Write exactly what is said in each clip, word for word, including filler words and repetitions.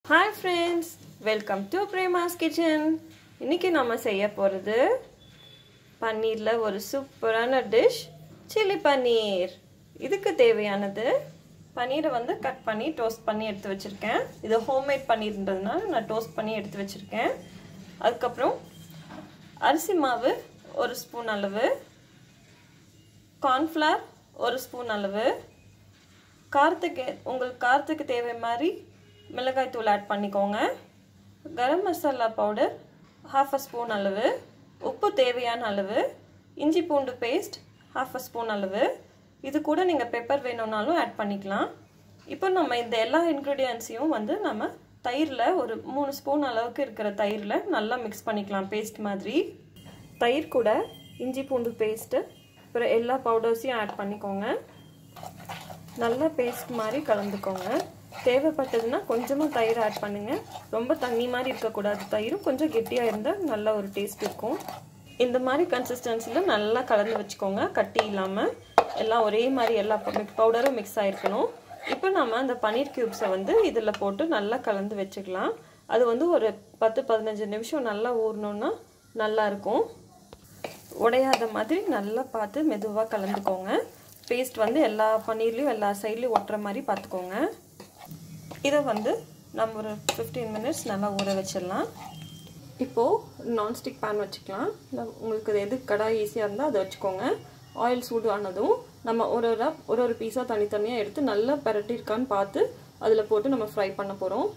Hi friends, welcome to Prema's Kitchen. இன்னைக்கு நாம செய்ய போறது பன்னீர்ல ஒரு சூப்பரான டிஷ் சில்லி பன்னீர். இதுக்கு தேவையானது பன்னீரை வந்து கட் பண்ணி டோஸ்ட் பண்ணி எடுத்து வச்சிருக்கேன். இது ஹோம்மேட் பன்னீர்ன்றதுனால நான் டோஸ்ட் பண்ணி எடுத்து வச்சிருக்கேன். அதுக்கு அப்புறம் அரிசி மாவு ஒரு ஸ்பூன் அளவு, கார்ன்ஃப்ளவர் ஒரு ஸ்பூன் அளவு, காரத்துக்கு உங்களுக்கு காரத்துக்கு தேவை மாதிரி மிளகாய் தூள் ஆட் பண்ணிக்கோங்க. Garam masala powder half a spoon அளவு, உப்பு தேவையான அளவு, இஞ்சி பூண்டு பேஸ்ட் half a ஸ்பூன் அளவு. இது கூட நீங்கள் பெப்பர் வேணும்னாலும் ஆட் பண்ணிக்கலாம். இப்போ நம்ம இந்த எல்லா இன்க்ரீடியன்ஸையும் வந்து நம்ம தயிரில் ஒரு மூணு ஸ்பூன் அளவுக்கு இருக்கிற தயிரில் நல்லா மிக்ஸ் பண்ணிக்கலாம் பேஸ்ட் மாதிரி. தயிர் கூட இஞ்சி பூண்டு பேஸ்ட்டு அப்புறம் எல்லா பவுடர்ஸையும் ஆட் பண்ணிக்கோங்க. நல்லா பேஸ்ட் மாதிரி கலந்துக்கோங்க. தேவைப்பட்டதுன்னா கொஞ்சமாக தயிர் ஆட் பண்ணுங்கள். ரொம்ப தண்ணி மாதிரி இருக்கக்கூடாது. தயிரும் கொஞ்சம் கெட்டியாக இருந்தால் நல்ல ஒரு டேஸ்ட் இருக்கும். இந்த மாதிரி கன்சிஸ்டன்சியில் நல்லா கலந்து வச்சுக்கோங்க. கட்டி இல்லாமல் எல்லாம் ஒரே மாதிரி எல்லா பவுடரும் மிக்ஸ் ஆகிருக்கணும். இப்போ நம்ம அந்த பன்னீர் க்யூப்ஸை வந்து இதில் போட்டு நல்லா கலந்து வச்சுக்கலாம். அது வந்து ஒரு பத்து பதினஞ்சு நிமிஷம் நல்லா ஊறணுன்னா நல்லாயிருக்கும். உடையாத மாதிரி நல்லா பார்த்து மெதுவாக கலந்துக்கோங்க. பேஸ்ட் வந்து எல்லா பன்னீர்லேயும் எல்லா சைட்லேயும் ஒட்டுற மாதிரி பார்த்துக்கோங்க. இதை வந்து நம்ம ஒரு ஃபிஃப்டீன் மினிட்ஸ் நல்லா ஊற வச்சிடலாம். இப்போது நான்ஸ்டிக் பேன் வச்சுக்கலாம். உங்களுக்கு எது கடாய் ஈஸியாக இருந்தால் அதை வச்சுக்கோங்க. ஆயில் சூடு ஆனதும் நம்ம ஒரு ஒரு ஒரு ஒரு பீஸாக தனித்தனியாக எடுத்து நல்லா பரட்டிருக்கான்னு பார்த்து அதில் போட்டு நம்ம ஃப்ரை பண்ண போகிறோம்.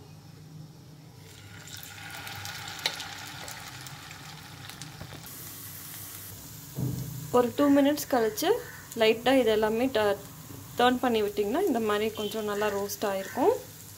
ஒரு டூ மினிட்ஸ் கழித்து லைட்டாக இது எல்லாமே ட டர்ன் பண்ணி விட்டிங்கன்னா இந்த மாதிரி கொஞ்சம் நல்லா ரோஸ்ட் ஆகிருக்கும்.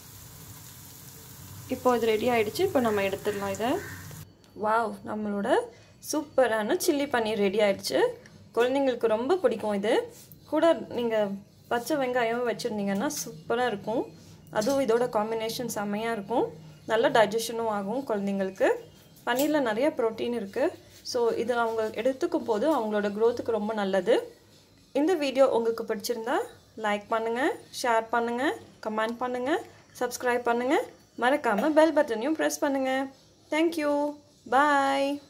இப்போ இது ரெடி ஆகிடுச்சு. இப்போ நம்ம எடுத்துடலாம் இதை. வாவ், நம்மளோட சூப்பரான சில்லி பன்னீர் ரெடி ஆகிடுச்சு. குழந்தைங்களுக்கு ரொம்ப பிடிக்கும். இது கூட நீங்கள் பச்சை வெங்காயம் வச்சுருந்தீங்கன்னா சூப்பராக இருக்கும். அதுவும் இதோட காம்பினேஷன் செம்மையாக இருக்கும். நல்ல டைஜஷனும் ஆகும் குழந்தைங்களுக்கு. பன்னீரில் நிறைய ப்ரோட்டீன் இருக்குது. ஸோ இது அவங்க எடுத்துக்கும் போது அவங்களோட க்ரோத்துக்கு ரொம்ப நல்லது. இந்த வீடியோ உங்களுக்கு பிடிச்சிருந்தா லைக் பண்ணுங்கள், ஷேர் பண்ணுங்கள், கமெண்ட் பண்ணுங்கள், சப்ஸ்கிரைப் பண்ணுங்கள். மறக்காமல் பெல் பட்டனையும் ப்ரெஸ் பண்ணுங்கள். தேங்க்யூ, பாய்.